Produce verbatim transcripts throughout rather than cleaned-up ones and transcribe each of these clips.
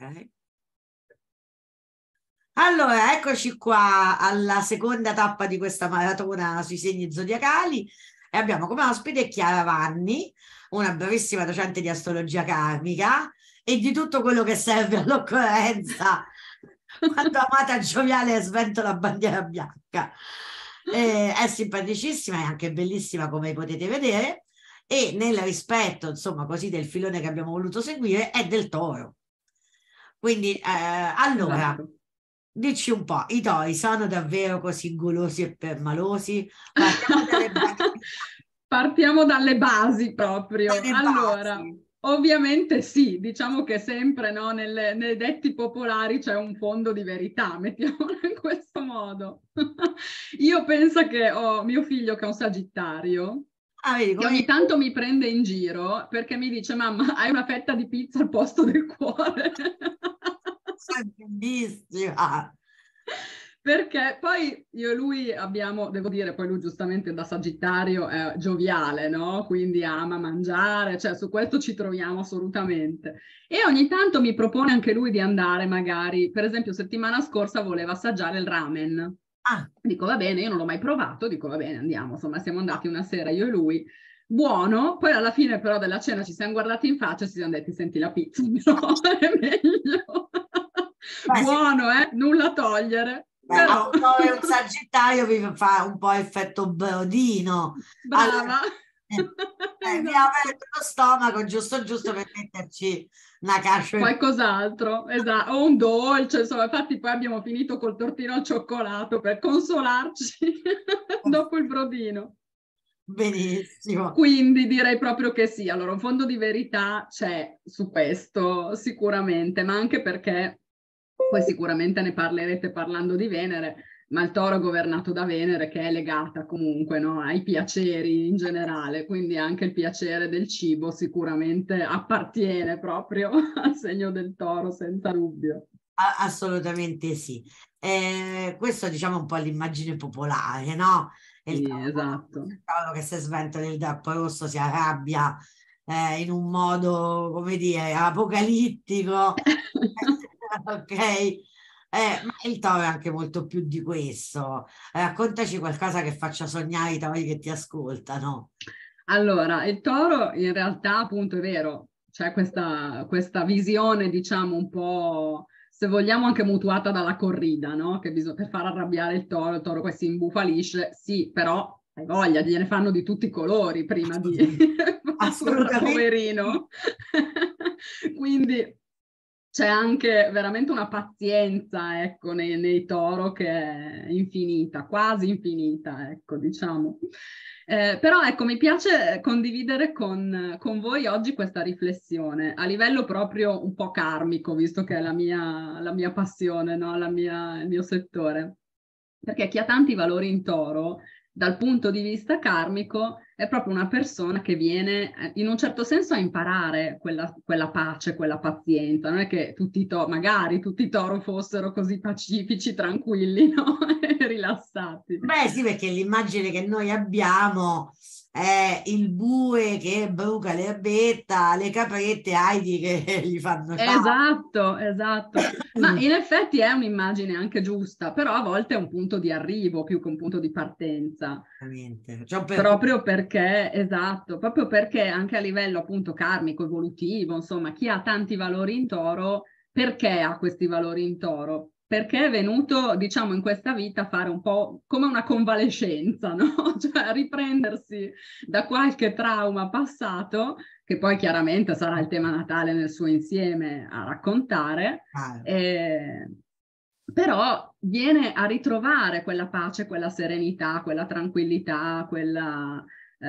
Ok. Allora, eccoci qua alla seconda tappa di questa maratona sui segni zodiacali e abbiamo come ospite Chiara Vanni, una bravissima docente di astrologia karmica e di tutto quello che serve all'occorrenza quando Amata Gioviale sventa la bandiera bianca. Eh, è simpaticissima e anche bellissima, come potete vedere, e nel rispetto, insomma, così del filone che abbiamo voluto seguire, è del Toro. Quindi, eh, allora, Esatto. dici un po', i tori sono davvero così golosi e permalosi? Partiamo dalle basi. Partiamo dalle basi proprio. Dalle Allora, basi. ovviamente sì, diciamo che sempre, no, nelle- nei detti popolari c'è un fondo di verità, mettiamolo in questo modo. Io penso che ho mio figlio che è un Sagittario, Ah, vedi, che come ogni tanto mi prende in giro perché mi dice: mamma, hai una fetta di pizza al posto del cuore. sei bellissima. Perché poi io e lui abbiamo, devo dire, poi lui giustamente da Sagittario è gioviale, no? Quindi ama mangiare, cioè su questo ci troviamo assolutamente. E ogni tanto mi propone anche lui di andare magari, per esempio settimana scorsa voleva assaggiare il ramen. Ah, Dico va bene, io non l'ho mai provato, dico va bene, andiamo. Insomma, siamo andati una sera io e lui. Buono, poi alla fine però della cena ci siamo guardati in faccia e ci siamo detti senti la pizza, però è meglio. beh, sì, Buono, eh? Nulla a togliere. beh, a Però, un Toro e un Sagittario vi fa un po' effetto brodino. Allora, brava. eh, eh, vi ha Esatto. aperto lo stomaco giusto giusto per metterci una cascia in Qualcos'altro, esatto, o un dolce, insomma, infatti poi abbiamo finito col tortino al cioccolato per consolarci dopo il brodino. benissimo. Quindi direi proprio che sì, allora un fondo di verità c'è su questo sicuramente, ma anche perché poi sicuramente ne parlerete parlando di Venere, ma il Toro è governato da Venere che è legata comunque, no, ai piaceri in generale, quindi anche il piacere del cibo sicuramente appartiene proprio al segno del Toro, senza dubbio. A- assolutamente sì. Eh, questo diciamo un po' l'immagine popolare, no? Il Sì, tavolo, esatto. il tavolo che si sventola il drappo rosso, si arrabbia eh, in un modo, come dire, apocalittico. Ok? Eh, ma il toro è anche molto più di questo. Raccontaci qualcosa che faccia sognare i tori che ti ascoltano. Allora, il Toro in realtà appunto è vero, c'è questa, questa visione, diciamo, un po', se vogliamo, anche mutuata dalla corrida, no? Che bisogna per far arrabbiare il toro, il toro poi si imbufalisce, sì, però hai voglia, gliene fanno di tutti i colori prima di farlo, Assolutamente sì. poverino. Quindi c'è anche veramente una pazienza, ecco, nei, nei toro che è infinita, quasi infinita, ecco, diciamo. Eh, però ecco, mi piace condividere con, con voi oggi questa riflessione a livello proprio un po' karmico, visto che è la mia, la mia passione, no? La mia, il mio settore. Perché chi ha tanti valori in toro, dal punto di vista karmico, è proprio una persona che viene eh, in un certo senso a imparare quella, quella pace, quella pazienza. Non è che tutti i toro, magari tutti i toro fossero così pacifici, tranquilli, no? E rilassati. Beh, sì, perché l'immagine che noi abbiamo è il bue che bruca l'erbetta, le caprette Heidi che gli fanno ciao. Esatto, esatto. Ma in effetti è un'immagine anche giusta, però a volte è un punto di arrivo più che un punto di partenza. Esattamente, c'è un percorso. Proprio perché, esatto, proprio perché anche a livello appunto karmico, evolutivo, insomma, chi ha tanti valori in toro, perché ha questi valori in toro? Perché è venuto, diciamo, in questa vita a fare un po' come una convalescenza, no? Cioè a riprendersi da qualche trauma passato, che poi chiaramente sarà il tema natale nel suo insieme a raccontare, Ah, eh, però viene a ritrovare quella pace, quella serenità, quella tranquillità, quella,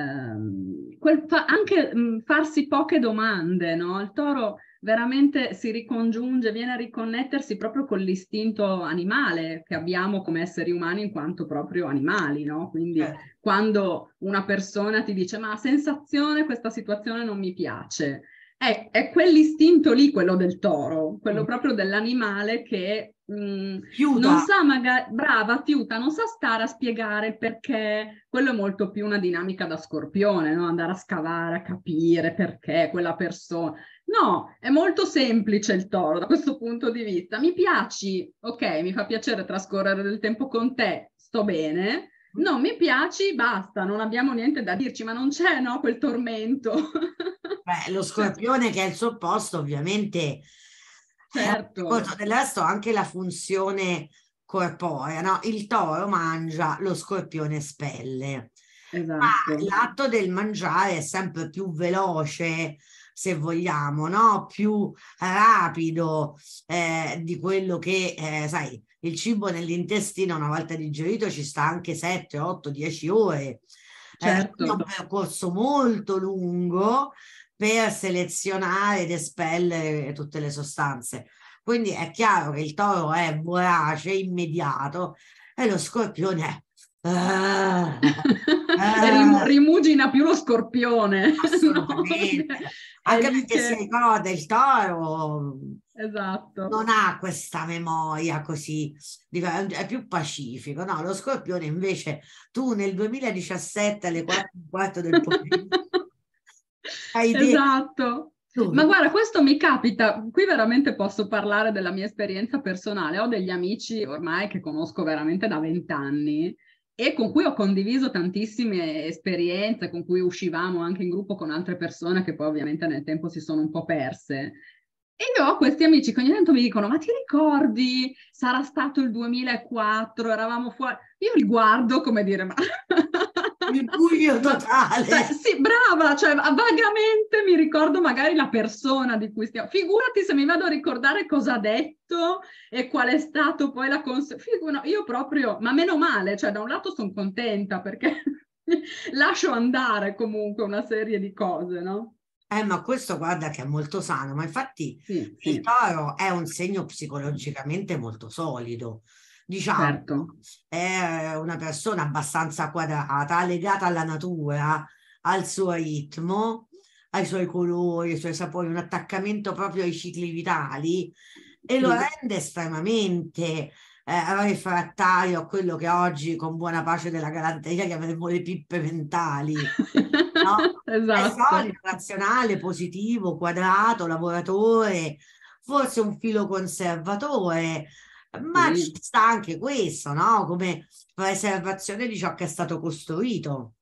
ehm, quel fa- anche mh, farsi poche domande, no? Il toro veramente si ricongiunge, viene a riconnettersi proprio con l'istinto animale che abbiamo come esseri umani in quanto proprio animali, no? Quindi certo. quando una persona ti dice ma sensazione, questa situazione non mi piace, è, è quell'istinto lì, quello del toro, quello Mm. proprio dell'animale che mh, non Chiuda. sa, magari, brava, fiuta, non sa stare a spiegare il perché, quello è molto più una dinamica da scorpione, no? Andare a scavare, a capire perché quella persona. No, è molto semplice il toro da questo punto di vista. Mi piaci, ok, mi fa piacere trascorrere del tempo con te, sto bene. Non mi piaci, basta, non abbiamo niente da dirci, ma non c'è, no, quel tormento. Beh, lo scorpione che è il suo posto, ovviamente, Certo. eh, del resto anche la funzione corporea, no? Il toro mangia, lo scorpione spelle. Ma Esatto. l'atto del mangiare è sempre più veloce, se vogliamo, no? Più rapido eh, di quello che, eh, sai, il cibo nell'intestino una volta digerito ci sta anche sette, otto, dieci ore. Eh, quindi è Certo. un percorso molto lungo per selezionare ed espellere tutte le sostanze. Quindi è chiaro che il toro è vorace, immediato, e lo scorpione è... Ah, E rim- ah, rimugina più lo scorpione, no? assolutamente. È Anche lì perché si che... ricorda il toro Esatto. non ha questa memoria così, dico, è è più pacifico, no? Lo scorpione invece tu nel duemiladiciassette alle quattro e un quarto del pomeriggio hai detto Esatto. Ma dove? guarda, questo mi capita, qui veramente posso parlare della mia esperienza personale. Ho degli amici ormai che conosco veramente da vent'anni e con cui ho condiviso tantissime esperienze, con cui uscivamo anche in gruppo con altre persone che poi ovviamente nel tempo si sono un po' perse. E io ho questi amici che ogni tanto mi dicono, ma ti ricordi? Sarà stato il duemilaquattro, eravamo fuori. Io li guardo come dire, ma... Il buio Ma, totale. cioè, sì, brava, cioè vagamente mi ricordo magari la persona di cui stiamo. Figurati se mi vado a ricordare cosa ha detto e qual è stato poi la conseguenza. Io proprio, ma meno male, cioè da un lato sono contenta perché lascio andare comunque una serie di cose, no? Eh, ma questo guarda che è molto sano, ma infatti Sì, il sì, toro è un segno psicologicamente molto solido. Diciamo, certo. è una persona abbastanza quadrata, legata alla natura, al suo ritmo, ai suoi colori, ai suoi sapori, un attaccamento proprio ai cicli vitali e lo Sì. rende estremamente eh, refrattario a quello che oggi, con buona pace della galanteria, chiameremo le pippe mentali, no? È Esatto. solido, razionale, positivo, quadrato, lavoratore, forse un filo conservatore, ma ci Sì, sta anche questo, no? Come preservazione di ciò che è stato costruito,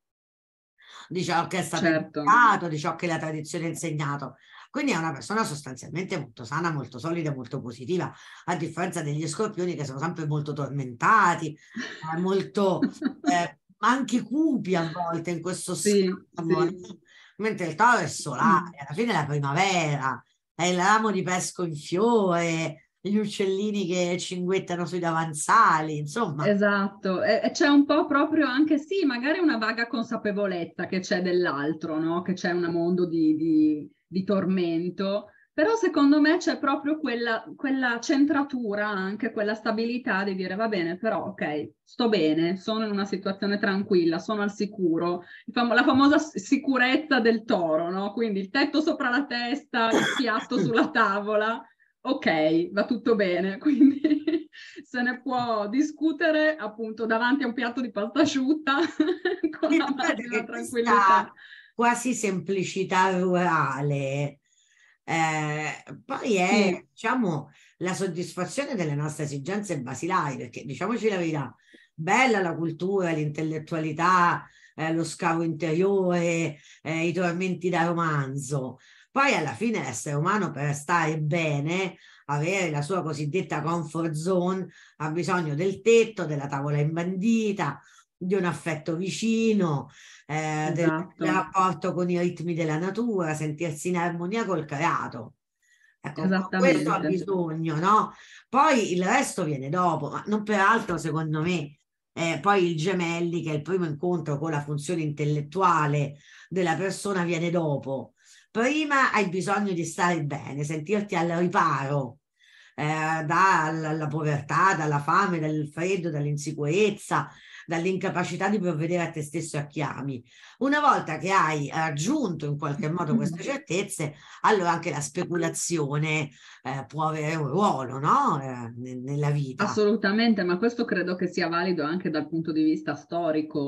di ciò che è stato certo. educato, di ciò che la tradizione ha insegnato. Quindi è una persona sostanzialmente molto sana, molto solida, molto positiva, a differenza degli scorpioni che sono sempre molto tormentati, eh, molto eh, anche cupi a volte in questo Sì, schermo, sì. no? Mentre il toro è solare, alla fine è la primavera, è il ramo di pesco in fiore, gli uccellini che cinguettano sui davanzali, insomma. Esatto, e, e c'è un po' proprio anche sì, magari una vaga consapevolezza che c'è dell'altro, no? Che c'è un mondo di, di- di tormento, però secondo me c'è proprio quella, quella centratura, anche quella stabilità di dire va bene, però ok, sto bene, sono in una situazione tranquilla, sono al sicuro, Il famo- la famosa s- sicurezza del toro, no? Quindi il tetto sopra la testa, il piatto sulla tavola, ok, va tutto bene, quindi se ne può discutere appunto davanti a un piatto di pasta asciutta con E la guarda massima che tranquillità. questa quasi semplicità rurale eh, poi è, Sì, diciamo, la soddisfazione delle nostre esigenze basilari, perché diciamoci la verità, bella la cultura, l'intellettualità, eh, lo scavo interiore, eh, i tormenti da romanzo. Poi alla fine l'essere umano per stare bene, avere la sua cosiddetta comfort zone, ha bisogno del tetto, della tavola imbandita, di un affetto vicino, eh, del, del esatto, rapporto con i ritmi della natura, sentirsi in armonia col creato. Ecco, con questo ha esattamente. bisogno, no? Poi il resto viene dopo, ma non peraltro, secondo me, eh, poi il gemelli, che è il primo incontro con la funzione intellettuale della persona, viene dopo. Prima hai bisogno di stare bene, sentirti al riparo eh, dalla povertà, dalla fame, dal freddo, dall'insicurezza, dall'incapacità di provvedere a te stesso e a chi ami. Una volta che hai raggiunto in qualche modo queste certezze, allora anche la speculazione eh, può avere un ruolo, no? Eh, nella vita. Assolutamente, ma questo credo che sia valido anche dal punto di vista storico.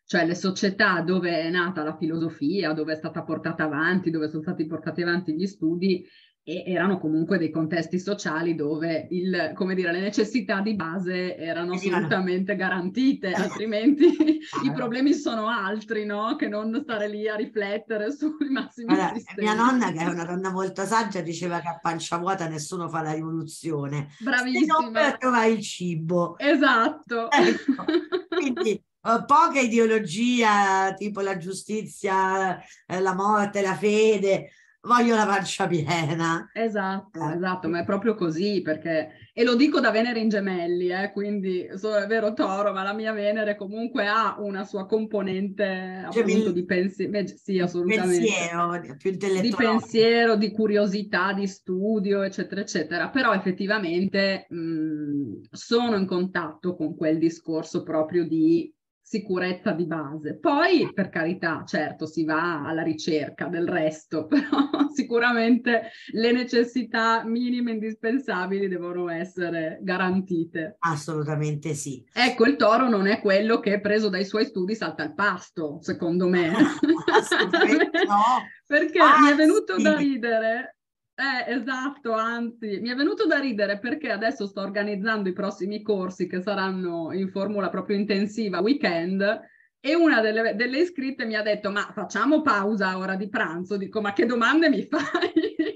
cioè le società dove è nata la filosofia, dove è stata portata avanti, dove sono stati portati avanti gli studi, e erano comunque dei contesti sociali dove il, come dire, le necessità di base erano assolutamente garantite, altrimenti i problemi sono altri, no? Che non stare lì a riflettere sui massimi Allora, sistemi. mia nonna, che è una donna molto saggia, diceva che a pancia vuota nessuno fa la rivoluzione. Se non per Bravissima. trovare il cibo. Esatto. Ecco. Quindi eh, poca ideologia, tipo la giustizia, eh, la morte, la fede, voglio la pancia piena. Esatto, Eh, esatto, ma è proprio così perché, e lo dico da Venere in gemelli, eh, quindi so, è vero Toro, ma la mia Venere comunque ha una sua componente appunto di pensiero, sì, assolutamente, pensiero più di intellettuale. pensiero, di curiosità, di studio, eccetera, eccetera, però effettivamente mh, sono in contatto con quel discorso proprio di sicurezza di base. Poi, per carità, certo, si va alla ricerca del resto, però sicuramente le necessità minime indispensabili devono essere garantite. Assolutamente sì. Ecco, il Toro non è quello che preso dai suoi studi salta al pasto, secondo me. Assolutamente no. Perché mi è venuto da Anzi, ridere. Eh, esatto, anzi, mi è venuto da ridere perché adesso sto organizzando i prossimi corsi che saranno in formula proprio intensiva weekend e una delle, delle iscritte mi ha detto ma facciamo pausa a ora di pranzo? Dico ma che domande mi fai?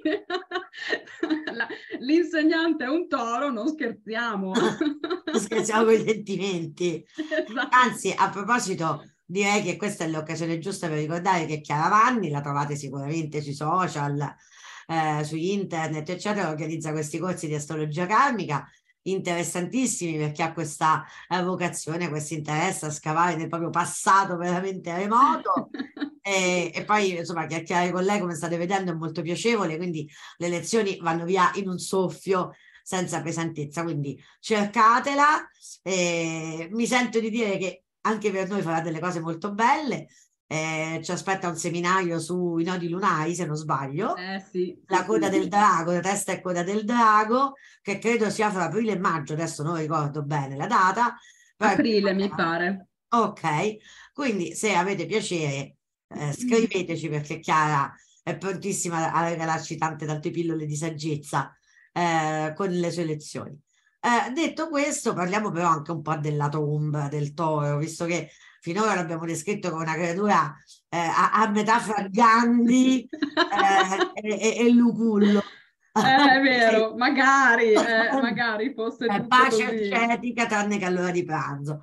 La, l'insegnante è un toro, non scherziamo. non scherziamo con i sentimenti. Esatto. Anzi, a proposito, direi che questa è l'occasione giusta per ricordare che Chiara Vanni, la trovate sicuramente sui social, eh, su internet, eccetera, organizza questi corsi di astrologia karmica interessantissimi perché ha questa eh, vocazione, questo interesse a scavare nel proprio passato veramente remoto. E, e poi insomma chiacchierare con lei, come state vedendo, è molto piacevole, quindi le lezioni vanno via in un soffio senza pesantezza, quindi cercatela. Eh, mi sento di dire che anche per noi farà delle cose molto belle. Eh, ci aspetta un seminario sui nodi lunari, se non sbaglio, Eh sì, la sì, coda sì. del drago, la testa e coda del drago, che credo sia fra aprile e maggio, adesso non ricordo bene la data. Però Aprile mi pare. ok, quindi se avete piacere, eh, scriveteci perché Chiara è prontissima a regalarci tante tante pillole di saggezza eh, con le sue lezioni. Eh, detto questo, parliamo però anche un po' del lato ombra del toro, visto che finora l'abbiamo descritto come una creatura eh, a, a metà fra Gandhi eh, e, e, e Lucullo. Eh, è vero, magari, eh, magari fosse È tutto pace così. ascetica tranne che all'ora di pranzo.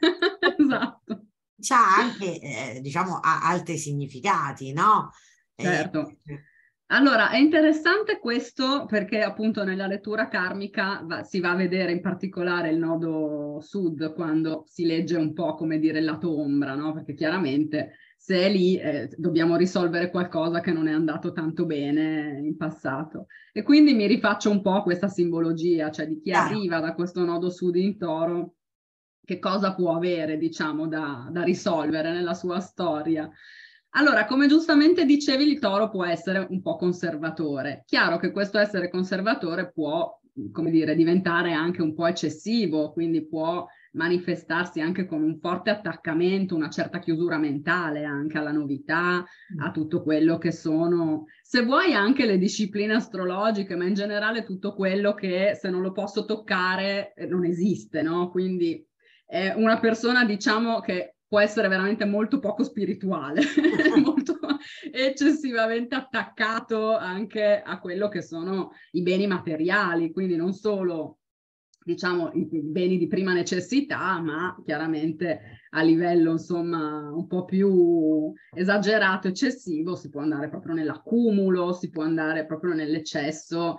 Esatto, C'ha anche, eh, diciamo, ha altri significati, no? Eh, certo. Allora, è interessante questo perché appunto nella lettura karmica va- si va a vedere in particolare il nodo sud quando si legge un po', come dire, il lato ombra, no? Perché chiaramente se è lì eh, dobbiamo risolvere qualcosa che non è andato tanto bene in passato. E quindi mi rifaccio un po' a questa simbologia, cioè di chi chiaro. arriva da questo nodo sud in toro, che cosa può avere, diciamo, da, da risolvere nella sua storia. Allora, come giustamente dicevi, il toro può essere un po' conservatore. Chiaro che questo essere conservatore può, come dire, diventare anche un po' eccessivo, quindi può manifestarsi anche con un forte attaccamento, una certa chiusura mentale anche alla novità, a tutto quello che sono, se vuoi, anche le discipline astrologiche, ma in generale tutto quello che se non lo posso toccare eh, non esiste, no? Quindi è una persona, diciamo, che può essere veramente molto poco spirituale, molto eccessivamente attaccato anche a quello che sono i beni materiali, quindi non solo diciamo i beni di prima necessità, ma chiaramente a livello insomma un po' più esagerato, eccessivo, si può andare proprio nell'accumulo, si può andare proprio nell'eccesso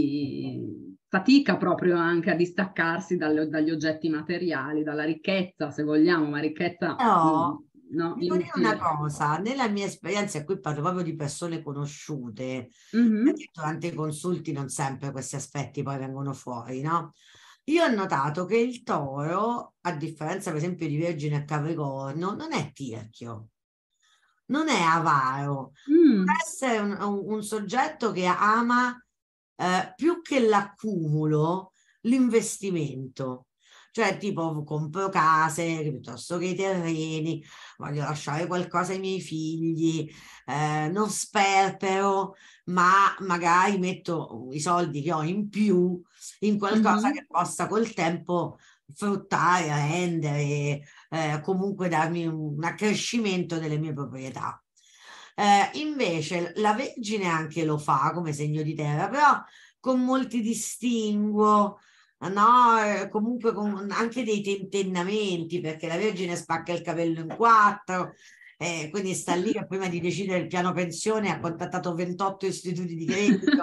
di fatica proprio anche a distaccarsi dalle, dagli oggetti materiali, dalla ricchezza, se vogliamo, ma ricchezza mh, Però, no, devo dire una inutile. cosa, nella mia esperienza, e qui parlo proprio di persone conosciute, Mm-hmm. perché durante i consulti non sempre questi aspetti poi vengono fuori, no? Io ho notato che il toro, a differenza per esempio di Vergine e Capricorno, non è tirchio, non è avaro, può Mm. essere un, un- un soggetto che ama eh, più che l'accumulo, l'investimento. cioè tipo compro case piuttosto che i terreni, voglio lasciare qualcosa ai miei figli, eh, non sperpero, ma magari metto i soldi che ho in più in qualcosa Mhm. che possa col tempo fruttare, rendere, eh, comunque darmi un accrescimento delle mie proprietà. Eh, invece la Vergine anche lo fa come segno di terra, però con molti distinguo, no? Eh, comunque con anche dei tentennamenti, perché la Vergine spacca il capello in quattro, eh, quindi sta lì che prima di decidere il piano pensione ha contattato ventotto istituti di credito,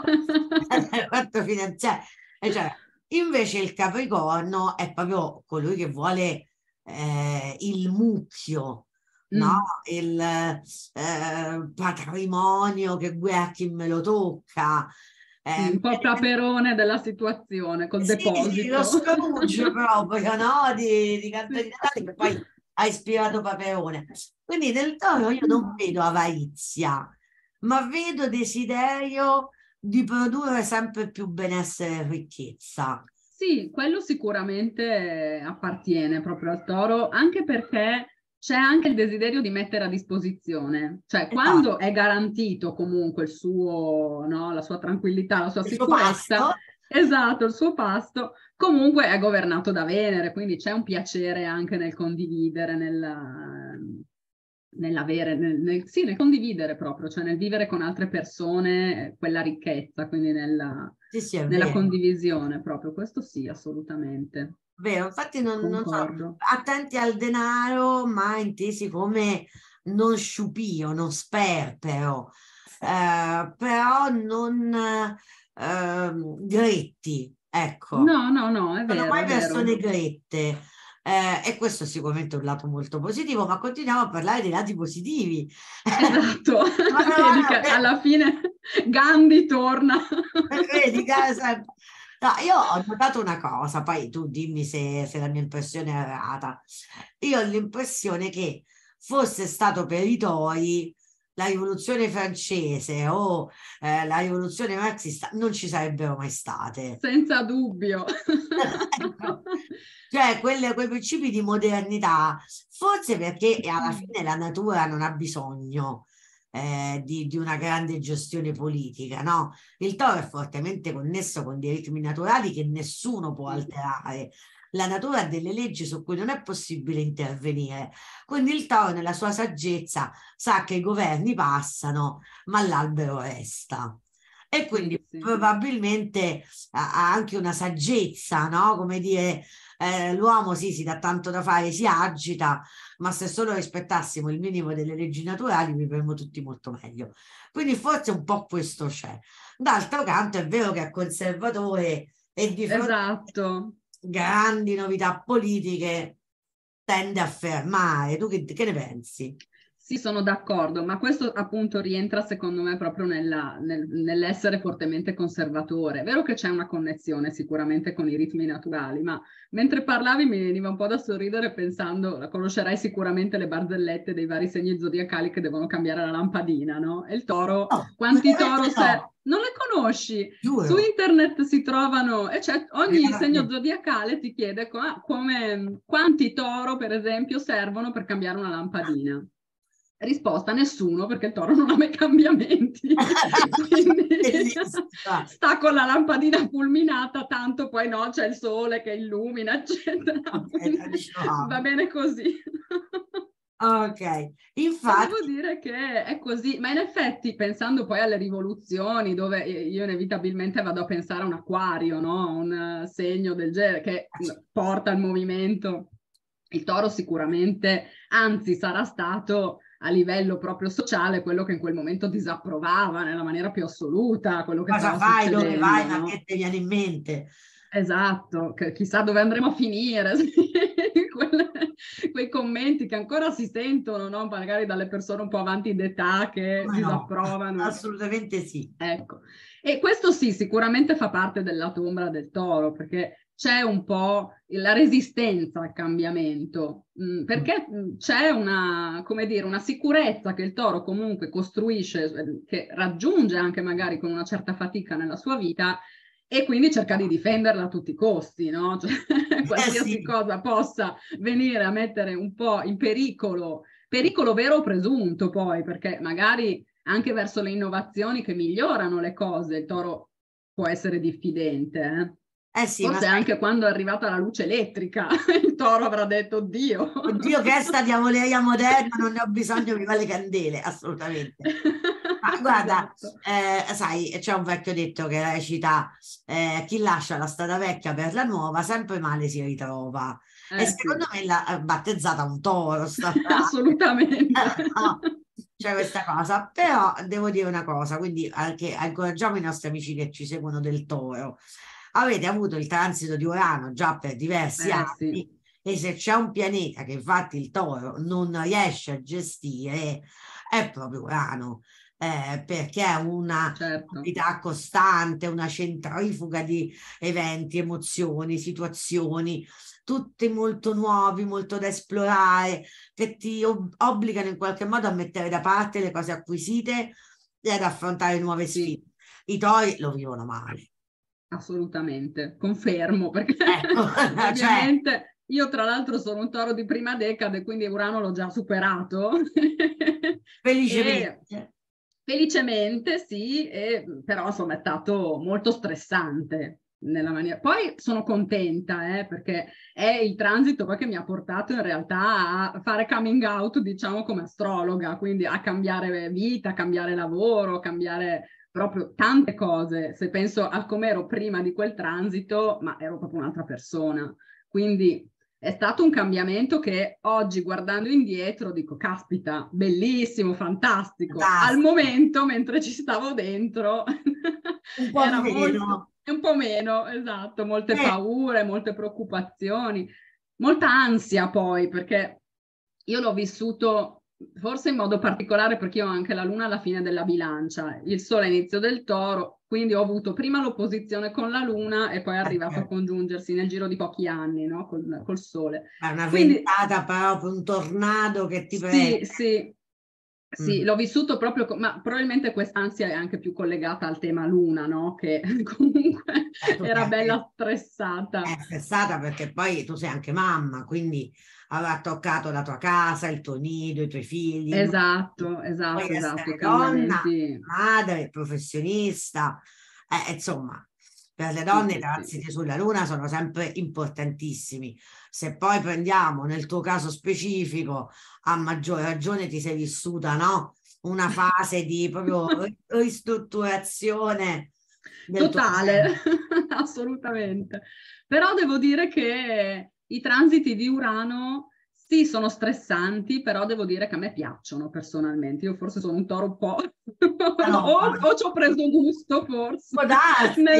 fatto finanziario, e cioè, invece il Capricorno è proprio colui che vuole eh, il mucchio, no? Mm. Il eh, patrimonio che guarda chi me lo tocca. Sì, un Eh, po' Paperone della situazione col sì, sì, lo deposito. Scrooge proprio, no? Di, di Canto di Sì. Natale che poi ha ispirato Paperone. Quindi nel Toro io non vedo avarizia, ma vedo desiderio di produrre sempre più benessere e ricchezza. Sì, quello sicuramente appartiene proprio al Toro, anche perché c'è anche il desiderio di mettere a disposizione, cioè quando Esatto. è garantito comunque il suo, no, la sua tranquillità, la sua Il suo sicurezza, pasto. esatto, il suo pasto, comunque è governato da Venere, quindi c'è un piacere anche nel condividere, nel, nell'avere, nel, nel, sì, nel condividere proprio, cioè nel vivere con altre persone quella ricchezza, quindi nella, Sì, sì, è nella vero. condivisione proprio, questo sì, assolutamente, Vero, infatti non, non so, concordo. attenti al denaro, ma intesi come non sciupio, non sperpero, eh, però non eh, gretti, ecco. No, no, no, è Sono vero, mai è vero. persone grette, eh, e questo è sicuramente un lato molto positivo, ma continuiamo a parlare dei lati positivi. Esatto, Ma no, vedi no, che eh, alla fine Gandhi torna. vedi, casa. No, io ho notato una cosa, poi tu dimmi se, se la mia impressione è errata. Io ho l'impressione che fosse stato per i Tori la rivoluzione francese o eh, la rivoluzione marxista non ci sarebbero mai state. Senza dubbio. Ecco. Cioè, quelle- quei principi di modernità, forse perché alla fine la natura non ha bisogno eh, di, di una grande gestione politica, no? Il toro è fortemente connesso con dei ritmi naturali che nessuno può alterare. La natura ha delle leggi su cui non è possibile intervenire. Quindi il toro, nella sua saggezza, sa che i governi passano, ma l'albero resta. E Sì, quindi sì. probabilmente ha ha anche una saggezza, no? Come dire, eh, l'uomo sì, si dà tanto da fare, si agita, ma se solo rispettassimo il minimo delle leggi naturali vivremmo tutti molto meglio. Quindi forse un po' questo c'è. D'altro canto è vero che è conservatore e di fronte Esatto. a grandi novità politiche tende a fermare. Tu che, che ne pensi? Sì, sono d'accordo, ma questo appunto rientra secondo me proprio nella- nel- nell'essere fortemente conservatore. È vero che c'è una connessione sicuramente con i ritmi naturali, ma mentre parlavi mi veniva un po' da sorridere pensando, conoscerai sicuramente le barzellette dei vari segni zodiacali che devono cambiare la lampadina, no? E il toro, No, quanti veramente toro se... no, Non le conosci? Su giuro. internet si trovano, e cioè ogni segno zodiacale ti chiede co- come, quanti toro, per esempio, servono per cambiare una lampadina. Risposta: nessuno, perché il toro non ha mai cambiamenti. Quindi Bellissima. sta con la lampadina fulminata, tanto poi no, c'è il sole che illumina, eccetera. Ok, la Quindi va dicevamo. bene così. Ok, E devo infatti, dire che è così, ma in effetti pensando poi alle rivoluzioni, dove io inevitabilmente vado a pensare a un acquario, no? Un segno del genere che porta al movimento. Il toro sicuramente, anzi sarà stato a livello proprio sociale quello che in quel momento disapprovava nella maniera più assoluta quello che cosa stava fai, dove vai, succedendo, ma no? che ti viene in mente? Esatto, che chissà dove andremo a finire, Quelle, quei commenti che ancora si sentono, no? Magari dalle persone un po' avanti d'età che Come no? disapprovano. Assolutamente sì. Ecco, e questo sì, sicuramente fa parte del lato ombra del toro, perché c'è un po' la resistenza al cambiamento, mh, perché mh, c'è una, come dire, una sicurezza che il toro comunque costruisce, eh, che raggiunge anche magari con una certa fatica nella sua vita, e quindi cerca di difenderla a tutti i costi, no? Cioè, qualsiasi eh sì. cosa possa venire a mettere un po' in pericolo, pericolo vero o presunto poi, perché magari anche verso le innovazioni che migliorano le cose, il toro può essere diffidente, eh? Eh sì, ma Forse sai, anche quando è arrivata la luce elettrica, il toro avrà detto, oddio. oddio che è sta diavoleria moderna, non ne ho bisogno, mi va le candele, assolutamente. Ma guarda, Esatto. eh, sai, c'è un vecchio detto che recita, eh, chi lascia la strada vecchia per la nuova, sempre male si ritrova. E Eh sì, secondo me l'ha battezzata un toro, sta frase. assolutamente. No, c'è questa cosa, però devo dire una cosa, quindi anche incoraggiamo i nostri amici che ci seguono del toro. Avete avuto il transito di Urano già per diversi Eh sì, anni e se c'è un pianeta che infatti il toro non riesce a gestire, è proprio Urano, eh, perché è una certo. attività costante, una centrifuga di eventi, emozioni, situazioni, tutti molto nuovi, molto da esplorare, che ti ob- obbligano in qualche modo a mettere da parte le cose acquisite e ad affrontare nuove Sì, sfide. I tori lo vivono male. assolutamente, confermo, perché Ecco, cioè, ovviamente io tra l'altro sono un toro di prima decade, quindi Urano l'ho già superato. E felicemente. felicemente sì, e, però insomma è stato molto stressante nella maniera. Poi sono contenta, eh, perché è il transito poi che mi ha portato in realtà a fare coming out, diciamo, come astrologa, quindi a cambiare vita, a cambiare lavoro, a cambiare proprio tante cose. Se penso a come ero prima di quel transito, ma ero proprio un'altra persona. Quindi è stato un cambiamento che oggi, guardando indietro, dico, caspita, bellissimo, fantastico. Al Fantastico. momento, mentre ci stavo dentro, Un po' era molto, meno. un po' meno, esatto, molte Eh, paure, molte preoccupazioni, molta ansia poi, perché io l'ho vissuto forse in modo particolare perché io ho anche la luna alla fine della bilancia, il sole all'inizio del toro, quindi ho avuto prima l'opposizione con la luna e poi è arrivato a perché congiungersi nel giro di pochi anni, no? Col, col sole. è una Quindi ventata proprio, un tornado che ti prende. sì, sì, sì, Mm. l'ho vissuto proprio, co- ma probabilmente quest'ansia è anche più collegata al tema luna, no? Che comunque Eh, tu sei era anche bella stressata. è stressata perché poi tu sei anche mamma, quindi avrà toccato la tua casa, il tuo nido, i tuoi figli, i nuovi. Esatto, Poi esatto, esatto, i essere donna, cambiamenti. madre, professionista, eh, insomma, per le Sì, donne i sì, sì. transiti sulla Luna sono sempre importantissimi. Se poi prendiamo nel tuo caso specifico, a maggior ragione ti sei vissuta, no? Una fase di proprio ri- ristrutturazione del tuo Totale, genere. assolutamente. Però devo dire che i transiti di Urano sì, sono stressanti, però devo dire che a me piacciono personalmente. Io forse sono un toro un po'... o, Allora, o ci ho preso gusto forse. può darsi. Nel...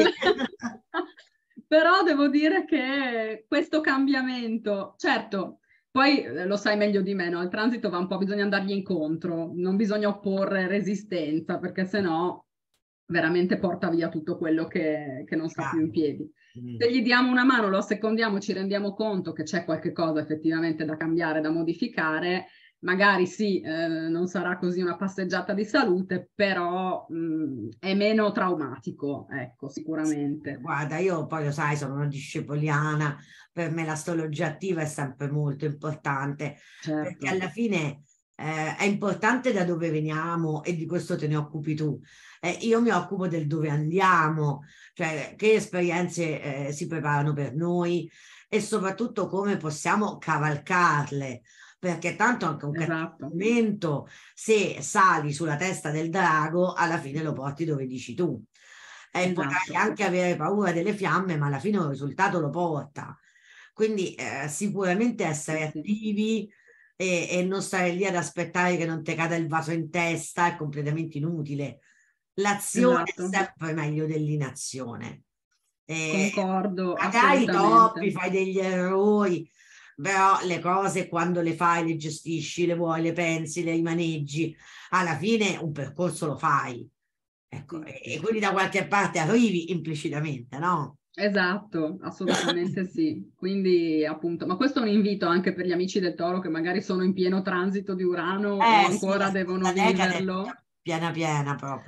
Però devo dire che questo cambiamento, certo, poi eh, lo sai meglio di me, no? Il transito va un po', bisogna andargli incontro, non bisogna opporre resistenza, perché sennò veramente porta via tutto quello che, che non sta più in Chiaro. piedi. Se Mm. gli diamo una mano, lo assecondiamo, ci rendiamo conto che c'è qualche cosa effettivamente da cambiare, da modificare, magari sì, eh, non sarà così una passeggiata di salute, però mh, è meno traumatico, ecco, sicuramente. Guarda, io poi lo sai, sono una discepoliana, per me l'astrologia attiva è sempre molto importante, perché Certo, alla fine eh, è importante da dove veniamo e di questo te ne occupi tu. Eh, io mi occupo del dove andiamo, cioè che esperienze eh, si preparano per noi e soprattutto come possiamo cavalcarle, perché tanto anche un cattivo esatto, momento, se sali sulla testa del drago, alla fine lo porti dove dici tu. E potrai esatto. anche avere paura delle fiamme, ma alla fine un risultato lo porta. Quindi eh, sicuramente Sì, essere sì, attivi e, e non stare lì ad aspettare che non ti cada il vaso in testa è completamente inutile. L'azione è esatto, sempre meglio dell'inazione. E concordo magari toppi, assolutamente. fai degli errori, però le cose quando le fai, le gestisci, le vuoi, le pensi, le maneggi, alla fine un percorso lo fai. Ecco, Sì, e, e sì. quindi da qualche parte arrivi implicitamente, no? Esatto, assolutamente sì. Quindi appunto, ma questo è un invito anche per gli amici del Toro che magari sono in pieno transito di Urano o Eh sì, la ancora devono seconda decade è viverlo. piena piena proprio.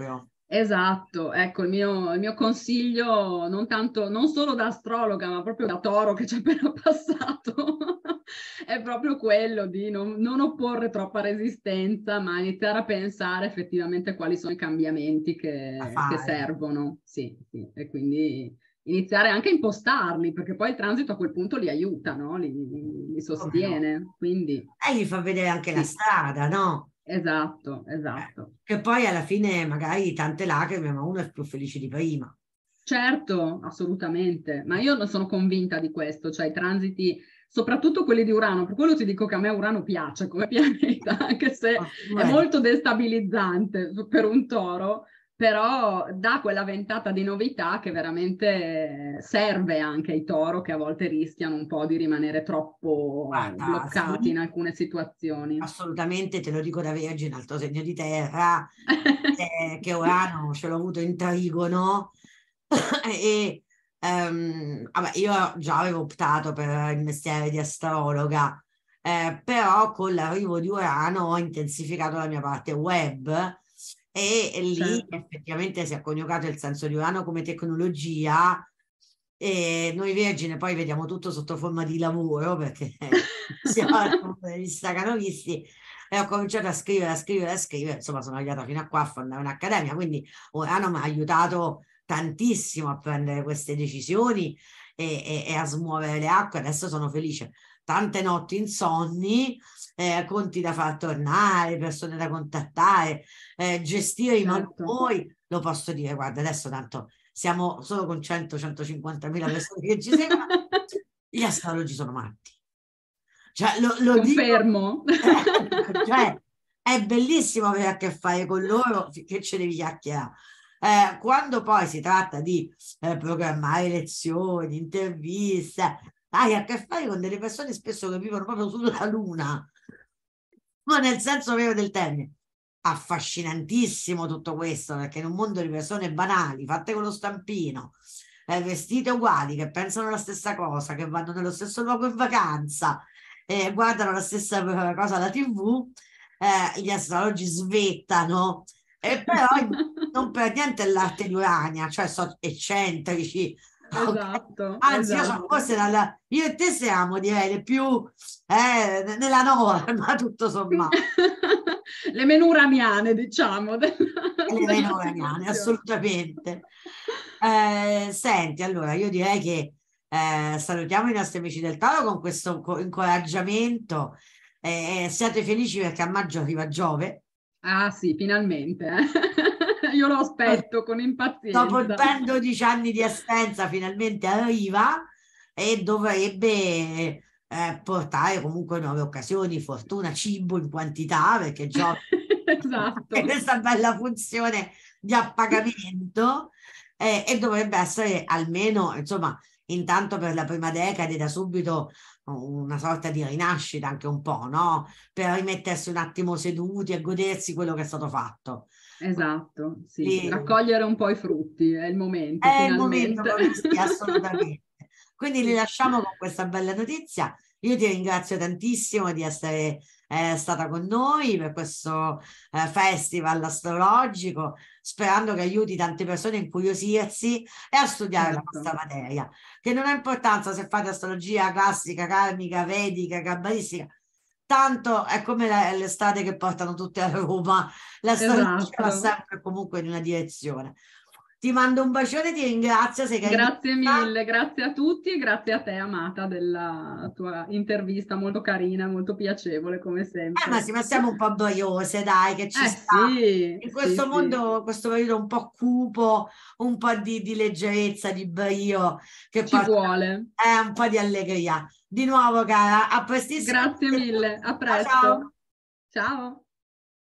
Esatto, ecco il mio, il mio consiglio, non tanto, non solo da astrologa, ma proprio da toro che ci è appena passato, è proprio quello di non, non opporre troppa resistenza, ma iniziare a pensare effettivamente quali sono i cambiamenti da che, che fare. servono, sì, sì, e quindi iniziare anche a impostarli, perché poi il transito a quel punto li aiuta, no? Li, li Come no? sostiene, quindi E gli fa vedere anche la sì, strada, no? esatto, Eh, esatto. Che poi alla fine magari tante lacrime, ma uno è più felice di prima. Certo, assolutamente, ma io non sono convinta di questo, cioè i transiti, soprattutto quelli di Urano, per quello ti dico che a me Urano piace come pianeta, anche se Oh, è vedi? molto destabilizzante per un toro, però dà quella ventata di novità che veramente serve anche ai toro che a volte rischiano un po' di rimanere troppo Guarda, bloccati in sì, alcune situazioni. assolutamente, te lo dico da Vergine, altro segno di terra, eh, che Urano ce l'ho avuto in trigono e ehm, vabbè, io già avevo optato per il mestiere di astrologa, eh, però con l'arrivo di Urano ho intensificato la mia parte web e, e lì Certo. effettivamente si è coniugato il senso di Urano come tecnologia e noi Vergine poi vediamo tutto sotto forma di lavoro perché siamo degli stacanovisti e ho cominciato a scrivere, a scrivere, a scrivere, insomma sono arrivata fino a qua a fondare un'accademia, quindi Urano mi ha aiutato tantissimo a prendere queste decisioni e, e- e a smuovere le acque, adesso sono felice. Tante notti insonni, eh, conti da far tornare, persone da contattare, eh, gestire i Certo. malumori, lo posso dire, guarda, adesso tanto siamo solo con cento centocinquanta mila persone che ci seguono, gli astrologi sono matti. Cioè, lo, lo dico, Confermo. eh, cioè, è bellissimo avere a che fare con loro finché ce devi chiacchierare. Eh, quando poi si tratta di eh, programmare lezioni, interviste, hai a che fare con delle persone spesso che vivono proprio sulla luna, ma nel senso vero del termine. Affascinantissimo tutto questo, perché in un mondo di persone banali, fatte con lo stampino, eh, vestite uguali, che pensano la stessa cosa, che vanno nello stesso luogo in vacanza, eh, guardano la stessa eh, cosa alla T V, eh, gli astrologi svettano, e però non per niente è l'arte di Urania, cioè sono eccentrici. Ok? Esatto, Anzi, io sono esatto. forse dalla, io e te siamo, direi, le più eh, nella norma, tutto sommato. Le meno uraniane, diciamo, della, Le meno della uraniane, situazione. assolutamente. Eh, senti, allora io direi che eh, salutiamo i nostri amici del Toro con questo co- incoraggiamento. Eh, siate felici perché a maggio arriva Giove. Ah sì, finalmente. eh. Io lo aspetto con Dopo impazienza. ben dodici anni di assenza, finalmente arriva e dovrebbe eh, portare comunque nuove occasioni, fortuna, cibo in quantità, perché Giove e Esatto. questa bella funzione di appagamento eh, e dovrebbe essere almeno, insomma, intanto per la prima decade da subito una sorta di rinascita anche un po', no? Per rimettersi un attimo seduti e godersi quello che è stato fatto. Esatto, sì. Quindi, Raccogliere un po' i frutti, è il momento, è il momento finalmente. proprio sì, assolutamente. Quindi li Sì. lasciamo con questa bella notizia. Io ti ringrazio tantissimo di essere eh, stata con noi per questo eh, festival astrologico, sperando che aiuti tante persone a incuriosirsi e a studiare la Certo. nostra materia, che non ha importanza se fate astrologia classica, karmica, vedica, cabalistica. Tanto è come la- le strade che portano tutte a Roma, l'astrologia va Esatto. sempre comunque in una direzione. Ti mando un bacione, ti ringrazio, sei carinissima. Grazie mille, grazie a tutti e grazie a te, Amata, della tua intervista molto carina, molto piacevole come Eh, ma sempre. sì, ma siamo un po' boiose, dai, che ci Eh sta. sì, In sì, questo sì, mondo, questo periodo un po' cupo, un po' di, di leggerezza, di brio, che ci porta vuole. eh, un po' di allegria. Di nuovo, cara, a prestissimo. Grazie mille, a Ciao, ciao. presto. Ciao.